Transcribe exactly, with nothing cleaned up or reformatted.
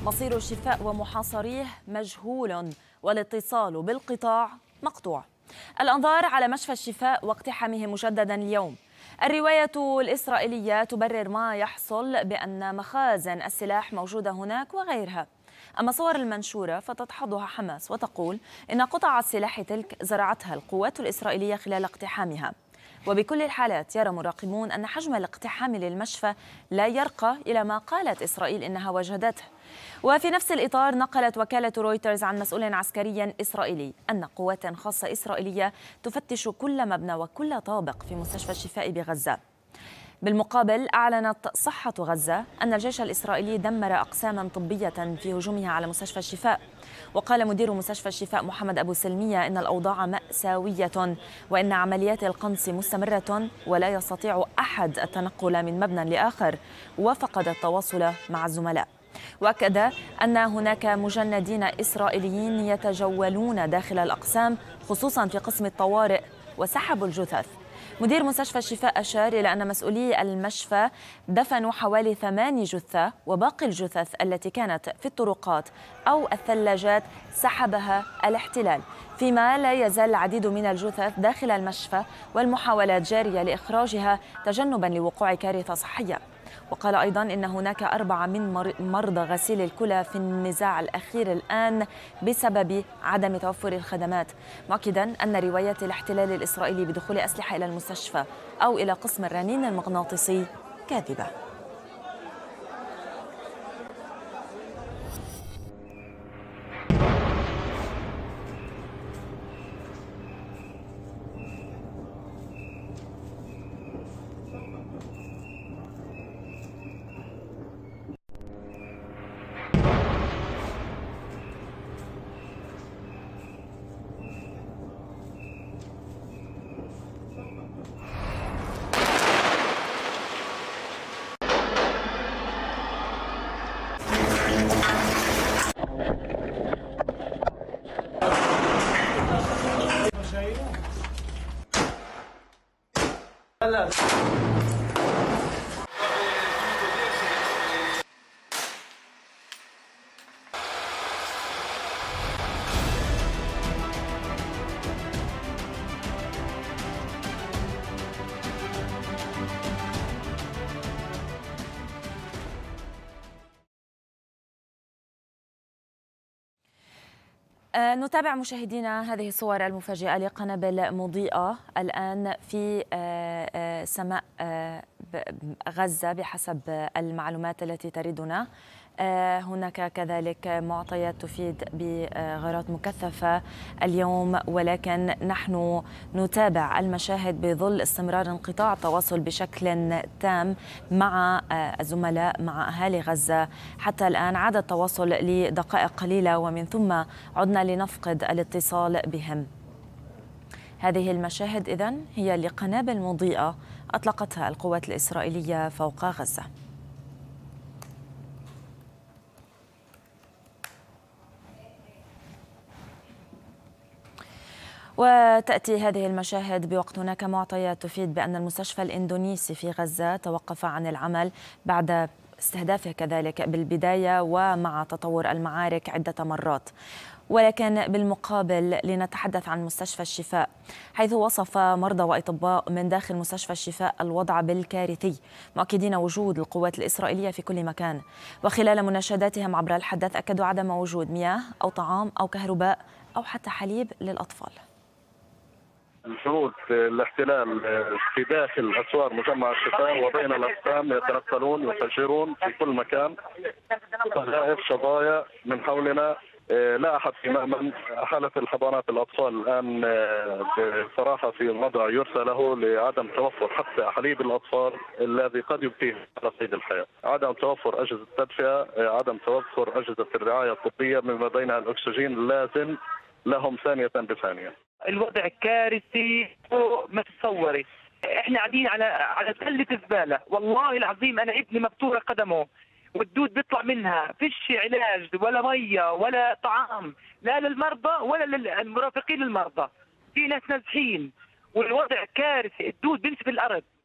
مصير الشفاء ومحاصريه مجهول والاتصال بالقطاع مقطوع. الأنظار على مشفى الشفاء واقتحامه مجددا اليوم. الرواية الإسرائيلية تبرر ما يحصل بأن مخازن السلاح موجودة هناك وغيرها، أما صور المنشورة فتدحضها حماس وتقول إن قطع السلاح تلك زرعتها القوات الإسرائيلية خلال اقتحامها. وبكل الحالات يرى مراقبون أن حجم الاقتحام للمشفى لا يرقى إلى ما قالت إسرائيل إنها وجدته. وفي نفس الإطار نقلت وكالة رويترز عن مسؤول عسكري إسرائيلي أن قوات خاصة إسرائيلية تفتش كل مبنى وكل طابق في مستشفى الشفاء بغزة. بالمقابل أعلنت صحة غزة أن الجيش الإسرائيلي دمر أقساما طبية في هجومها على مستشفى الشفاء. وقال مدير مستشفى الشفاء محمد أبو سلمية إن الأوضاع مأساوية وإن عمليات القنص مستمرة ولا يستطيع أحد التنقل من مبنى لآخر، وفقد التواصل مع الزملاء. وأكد أن هناك مجندين إسرائيليين يتجولون داخل الأقسام خصوصا في قسم الطوارئ وسحبوا الجثث. مدير مستشفى الشفاء أشار إلى أن مسؤولي المشفى دفنوا حوالي ثماني جثة، وباقي الجثث التي كانت في الطرقات أو الثلاجات سحبها الاحتلال، فيما لا يزال العديد من الجثث داخل المشفى والمحاولات جارية لإخراجها تجنبا لوقوع كارثة صحية. وقال أيضا إن هناك أربعة من مرضى غسيل الكلى في النزاع الأخير الآن بسبب عدم توفر الخدمات، مؤكدا أن روايات الاحتلال الإسرائيلي بدخول أسلحة إلى المستشفى أو إلى قسم الرنين المغناطيسي كاذبة. لا نتابع مشاهدينا هذه الصور المفاجئة لقنابل مضيئة الآن في سماء غزة بحسب المعلومات التي تردنا. هناك كذلك معطيات تفيد بغارات مكثفة اليوم، ولكن نحن نتابع المشاهد بظل استمرار انقطاع التواصل بشكل تام مع الزملاء مع أهالي غزة. حتى الآن عاد التواصل لدقائق قليلة ومن ثم عدنا لنفقد الاتصال بهم. هذه المشاهد إذن هي لقنابل مضيئة أطلقتها القوات الإسرائيلية فوق غزة. وتأتي هذه المشاهد بوقت هناك معطيات تفيد بأن المستشفى الإندونيسي في غزة توقف عن العمل بعد استهدافه كذلك بالبداية ومع تطور المعارك عدة مرات. ولكن بالمقابل لنتحدث عن مستشفى الشفاء، حيث وصف مرضى وأطباء من داخل مستشفى الشفاء الوضع بالكارثي، مؤكدين وجود القوات الإسرائيلية في كل مكان. وخلال مناشداتهم عبر الحدث أكدوا عدم وجود مياه أو طعام أو كهرباء أو حتى حليب للأطفال. جنود الاحتلال في داخل أسوار مجمع الشفاء وبين الأقسام يتنقلون يفجرون في كل مكان، قذائف شظايا من حولنا. لا أحد في مأمن. حالة الحضانات الأطفال الآن بصراحة في وضع يرثى له لعدم توفر حتى حليب الأطفال الذي قد يبقيه على قيد الحياة، عدم توفر أجهزة تدفئة، عدم توفر أجهزة الرعاية الطبية مما بينها الأكسجين اللازم لهم ثانية بثانية. الوضع كارثي فوق ما تتصوري. احنا قاعدين على على تلة زبالة، والله العظيم انا ابني مبتورة قدمه والدود بيطلع منها، فيش علاج ولا ميه ولا طعام لا للمرضى ولا للمرافقين للمرضى. في ناس نازحين والوضع كارثي، الدود بيمسك الارض.